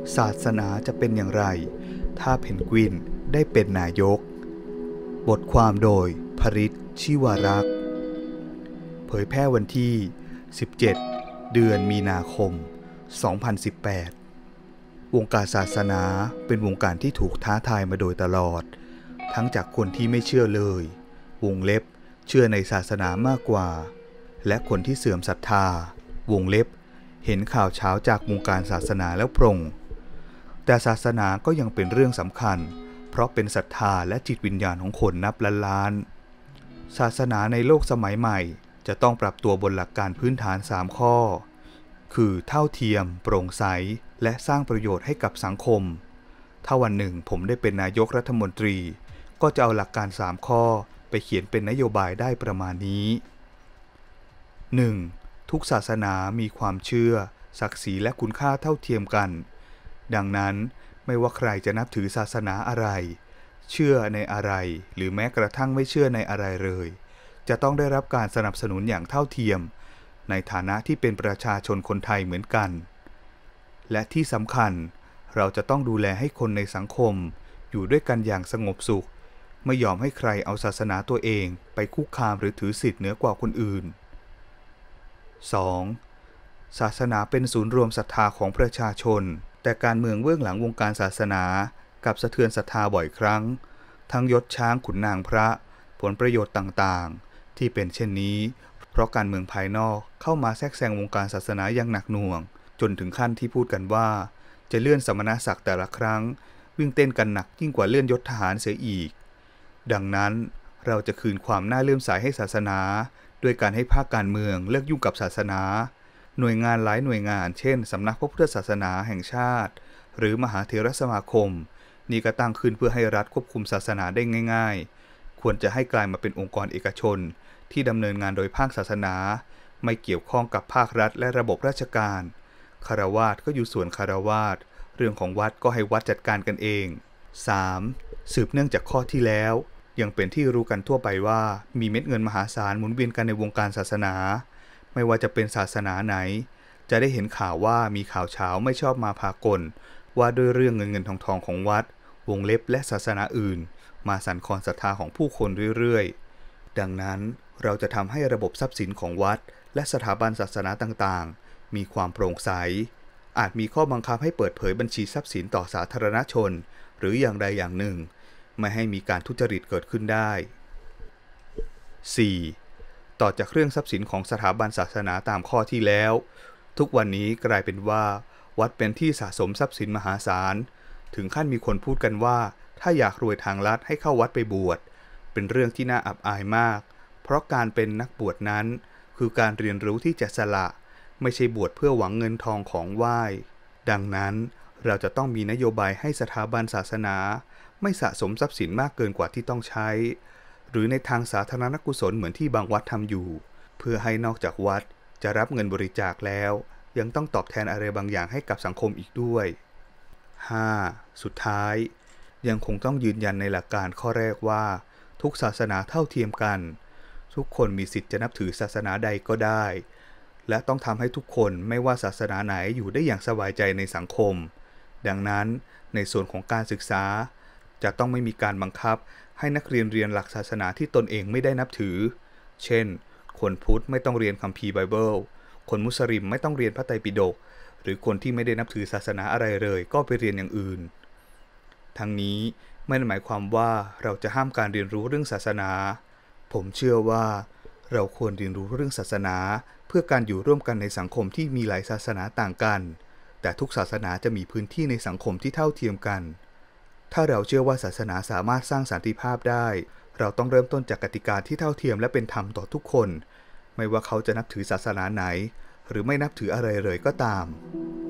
ศาสนาจะเป็นอย่างไรถ้าเพนกวินได้เป็นนายกบทความโดยภริช ชิวารักษ์เผยแพร่วันที่ 17 เดือนมีนาคม 2018 วงการศาสนาเป็นวงการที่ถูกท้าทายมาโดยตลอดทั้งจากคนที่ไม่เชื่อเลยวงเล็บเชื่อในศาสนามากกว่าและคนที่เสื่อมศรัทธาวงเล็บเห็นข่าวเช้าจากวงการศาสนาแล้วปรงแต่ศาสนาก็ยังเป็นเรื่องสำคัญเพราะเป็นศรัทธาและจิตวิญญาณของคนนับล้านศาสนาในโลกสมัยใหม่จะต้องปรับตัวบนหลักการพื้นฐาน3ข้อคือเท่าเทียมโปร่งใสและสร้างประโยชน์ให้กับสังคมถ้าวันหนึ่งผมได้เป็นนายกรัฐมนตรีก็จะเอาหลักการ3ข้อไปเขียนเป็นนโยบายได้ประมาณนี้ 1. ทุกศาสนามีความเชื่อศักดิ์ศรีและคุณค่าเท่าเทียมกันดังนั้นไม่ว่าใครจะนับถือศาสนาอะไรเชื่อในอะไรหรือแม้กระทั่งไม่เชื่อในอะไรเลยจะต้องได้รับการสนับสนุนอย่างเท่าเทียมในฐานะที่เป็นประชาชนคนไทยเหมือนกันและที่สำคัญเราจะต้องดูแลให้คนในสังคมอยู่ด้วยกันอย่างสงบสุขไม่ยอมให้ใครเอาศาสนาตัวเองไปคุกคามหรือถือสิทธิ์เหนือกว่าคนอื่น 2. ศาสนาเป็นศูนย์รวมศรัทธาของประชาชนแต่การเมืองเบื้องหลังวงการศาสนากับสะเทือนศรัทธาบ่อยครั้งทั้งยศช้างขุนนางพระผลประโยชน์ต่างๆที่เป็นเช่นนี้เพราะการเมืองภายนอกเข้ามาแทรกแซงวงการศาสนาอย่างหนักหน่วงจนถึงขั้นที่พูดกันว่าจะเลื่อนสมณศักดิ์แต่ละครั้งวิ่งเต้นกันหนักยิ่งกว่าเลื่อนยศทหารเสียอีกดังนั้นเราจะคืนความน่าเลื่อมใสให้ศาสนาด้วยการให้ภาคการเมืองเลิกยุ่งกับศาสนาหน่วยงานหลายหน่วยงานเช่นสำนักพระพุทธศาสนาแห่งชาติหรือมหาเถรสมาคมนี่ก็ตั้งขึ้นเพื่อให้รัฐควบคุมศาสนาได้ง่ายๆควรจะให้กลายมาเป็นองค์กรเอกชนที่ดำเนินงานโดยภาคศาสนาไม่เกี่ยวข้องกับภาครัฐและระบบราชการฆราวาสก็อยู่ส่วนฆราวาสเรื่องของวัดก็ให้วัดจัดการกันเอง 3. สืบเนื่องจากข้อที่แล้วยังเป็นที่รู้กันทั่วไปว่ามีเม็ดเงินมหาศาลหมุนเวียนกันในวงการศาสนาไม่ว่าจะเป็นศาสนาไหนจะได้เห็นข่าวว่ามีข่าวเช้าไม่ชอบมาพากลว่าด้วยเรื่องเงินทองของวัดวงเล็บและศาสนาอื่นมาสั่นคลอนศรัทธาของผู้คนเรื่อยๆดังนั้นเราจะทำให้ระบบทรัพย์สินของวัดและสถาบันศาสนาต่างๆมีความโปร่งใสอาจมีข้อบังคับให้เปิดเผยบัญชีทรัพย์สินต่อสาธารณชนหรืออย่างใดอย่างหนึ่งไม่ให้มีการทุจริตเกิดขึ้นได้ 4. ต่อจากเรื่องทรัพย์สินของสถาบันศาสนาตามข้อที่แล้วทุกวันนี้กลายเป็นว่าวัดเป็นที่สะสมทรัพย์สินมหาศาลถึงขั้นมีคนพูดกันว่าถ้าอยากรวยทางลัดให้เข้าวัดไปบวชเป็นเรื่องที่น่าอับอายมากเพราะการเป็นนักบวชนั้นคือการเรียนรู้ที่จะสละไม่ใช่บวชเพื่อหวังเงินทองของไหว้ดังนั้นเราจะต้องมีนโยบายให้สถาบันศาสนาไม่สะสมทรัพย์สินมากเกินกว่าที่ต้องใช้หรือในทางสาธารณกุศลเหมือนที่บางวัดทำอยู่เพื่อให้นอกจากวัดจะรับเงินบริจาคแล้วยังต้องตอบแทนอะไรบางอย่างให้กับสังคมอีกด้วย 5. สุดท้ายยังคงต้องยืนยันในหลักการข้อแรกว่าทุกศาสนาเท่าเทียมกันทุกคนมีสิทธิ์จะนับถือศาสนาใดก็ได้และต้องทำให้ทุกคนไม่ว่าศาสนาไหนอยู่ได้อย่างสบายใจในสังคมดังนั้นในส่วนของการศึกษาจะต้องไม่มีการบังคับให้นักเรียนเรียนหลักศาสนาที่ตนเองไม่ได้นับถือเช่นคนพุทธไม่ต้องเรียนคัมภีร์ไบเบิลคนมุสลิมไม่ต้องเรียนพระไตรปิฎกหรือคนที่ไม่ได้นับถือศาสนาอะไรเลยก็ไปเรียนอย่างอื่นทั้งนี้ไม่ได้หมายความว่าเราจะห้ามการเรียนรู้เรื่องศาสนาผมเชื่อว่าเราควรเรียนรู้เรื่องศาสนาเพื่อการอยู่ร่วมกันในสังคมที่มีหลายศาสนาต่างกันแต่ทุกศาสนาจะมีพื้นที่ในสังคมที่เท่าเทียมกันถ้าเราเชื่อว่าศาสนาสามารถสร้างสันติภาพได้เราต้องเริ่มต้นจากกติกาที่เท่าเทียมและเป็นธรรมต่อทุกคนไม่ว่าเขาจะนับถือศาสนาไหนหรือไม่นับถืออะไรเลยก็ตาม